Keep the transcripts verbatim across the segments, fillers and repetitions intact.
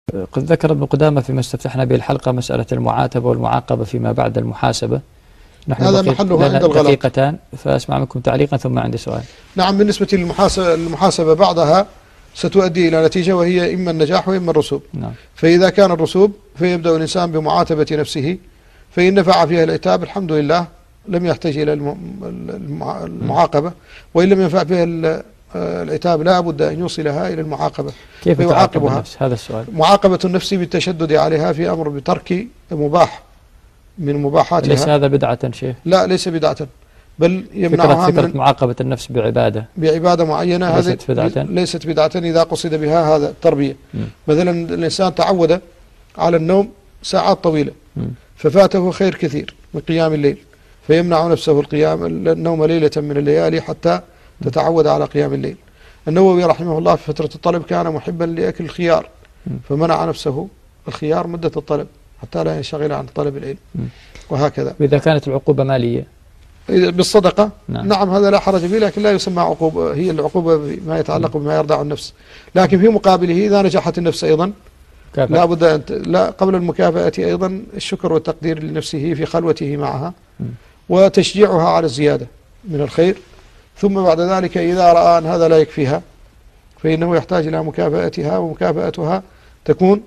قد ذكر ابن قدامة فيما استفتحنا به الحلقة مسألة المعاتبة والمعاقبة فيما بعد المحاسبة. نحن هذا محله عند الغلط. دقيقتان فأسمع منكم تعليقا ثم عندي سؤال. نعم، بالنسبة للمحاسبة المحاسبة بعدها ستؤدي إلى نتيجة، وهي إما النجاح وإما الرسوب. نعم. فإذا كان الرسوب فيبدأ الإنسان بمعاتبة نفسه، فإن نفع فيها العتاب الحمد لله لم يحتاج إلى المعاقبة، وإن لم ينفع فيها العتاب لا بد أن يوصلها إلى المعاقبة. كيف تعاقب النفس؟ هذا السؤال. معاقبة النفس بالتشدد عليها في أمر بترك مباح من مباحاتها. ليس هذا بدعة شيخ؟ لا، ليس بدعة، بل يمنعها فكرة, فكرة من معاقبة النفس بعبادة بعبادة معينة. هذه ليست بدعة. ليست بدعة إذا قصد بها هذا التربية. م. مثلا الإنسان تعود على النوم ساعات طويلة، م. ففاته خير كثير من قيام الليل، فيمنع نفسه القيام النوم ليلة من الليالي حتى تتعود على قيام الليل. النووي رحمه الله في فترة الطلب كان محبا لأكل الخيار، فمنع نفسه الخيار مدة الطلب حتى لا ينشغل عن طلب العلم، وهكذا. وإذا كانت العقوبة مالية بالصدقة، نعم. نعم هذا لا حرج فيه، لكن لا يسمى عقوبة، هي العقوبة بما يتعلق بما يرضع النفس. لكن في مقابله إذا نجحت النفس أيضا لا بد أن لا قبل المكافأة أيضا الشكر والتقدير لنفسه في خلوته معها، م. وتشجيعها على الزيادة من الخير. ثم بعد ذلك إذا رأى أن هذا لا يكفيها فإنه يحتاج إلى مكافأتها، ومكافأتها تكون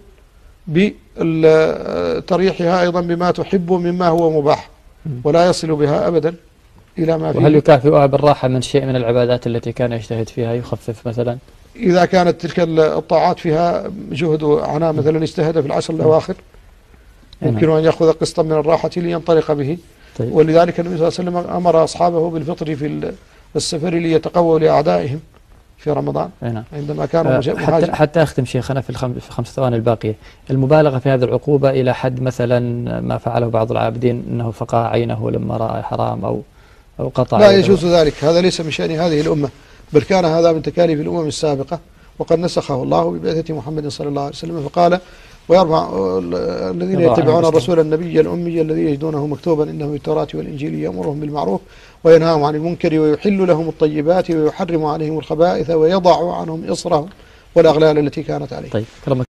بتريحها أيضا بما تحب مما هو مباح، ولا يصل بها أبدا إلى ما فيه. وهل يكافئها بالراحة من شيء من العبادات التي كان يجتهد فيها، يخفف مثلا؟ إذا كانت تلك الطاعات فيها جهد وعناء، مثلا اجتهد في العشر الأواخر يمكن أن يأخذ قسطا من الراحة لينطلق به. طيب. ولذلك النبي صلى الله عليه وسلم أمر أصحابه بالفطر في السفر ليتقووا لأعدائهم في رمضان. نعم. عندما كانوا حتى, حتى أختم شيخنا في الخمس في خمس ثواني الباقية، المبالغة في هذه العقوبة إلى حد مثلا ما فعله بعض العابدين أنه فقع عينه لما رأى حرام أو أو قطع. لا يجوز ذلك، هذا ليس من شأن هذه الأمة، بل كان هذا من تكاليف الأمم السابقة، وقد نسخه الله ببعثة محمد صلى الله عليه وسلم، فقال ويرفع الذين يتبعون الرسول النبي الأمي الذي يجدونه مكتوبا إنه في التوراة والإنجيل يأمرهم بالمعروف وينهاهم عن المنكر ويحل لهم الطيبات ويحرم عليهم الخبائث ويضع عنهم إصرهم والأغلال التي كانت عليهم. طيب.